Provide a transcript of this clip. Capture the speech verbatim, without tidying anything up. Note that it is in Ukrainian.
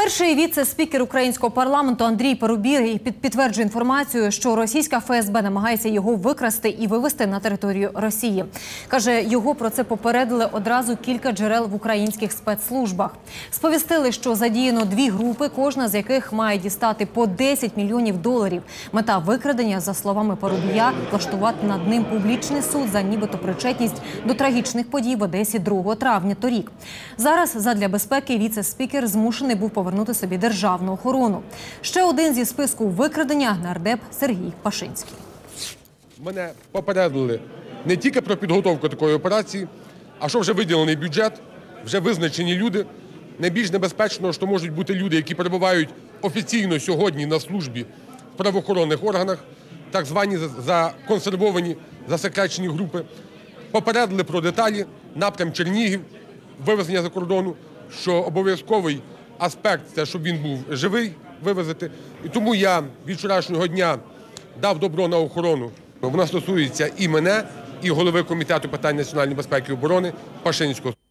Перший віце-спікер українського парламенту Андрій Парубій підтверджує інформацію, що російська еф ес бе намагається його викрасти і вивезти на територію Росії. Каже, його про це попередили одразу кілька джерел в українських спецслужбах. Сповістили, що задіяно дві групи, кожна з яких має дістати по десять мільйонів доларів. Мета викрадення, за словами Парубія, влаштувати над ним публічний суд за нібито причетність до трагічних подій в Одесі другого травня торік. Зараз задля безпеки віце-спікер змушений був повернути собі державну охорону. Ще один зі списку викрадення – нардеп Сергій Пашинський. Мене попередили не тільки про підготовку такої операції, а що вже виділений бюджет, вже визначені люди. Найбільш небезпечно, що можуть бути люди, які перебувають офіційно сьогодні на службі в правоохоронних органах, так звані законсервовані, засекречені групи. Попередили про деталі, напрям Чернігів, вивезення за кордону, що обов'язковий аспект – це щоб він був живий, вивезти. І тому я від вчорашнього дня дав добро на охорону. Вона стосується і мене, і голови Комітету питань національної безпеки і оборони Пашинського.